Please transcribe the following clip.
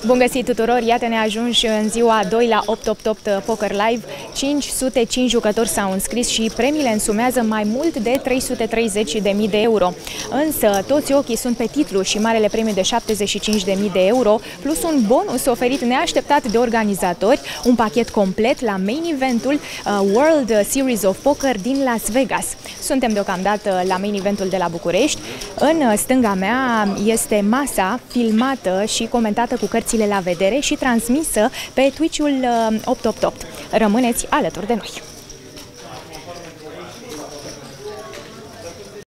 Bun găsit tuturor! Iată ne ajungi în ziua 2 la 888 Poker Live. 505 jucători s-au înscris și premiile însumează mai mult de 330.000 de euro. Însă toți ochii sunt pe titlu și marele premiu de 75.000 de euro, plus un bonus oferit neașteptat de organizatori, un pachet complet la main eventul World Series of Poker din Las Vegas. Suntem deocamdată la main eventul de la București. În stânga mea este masa filmată și comentată cu cărțile la vedere și transmisă pe Twitch-ul 888. Rămâneți alături de noi!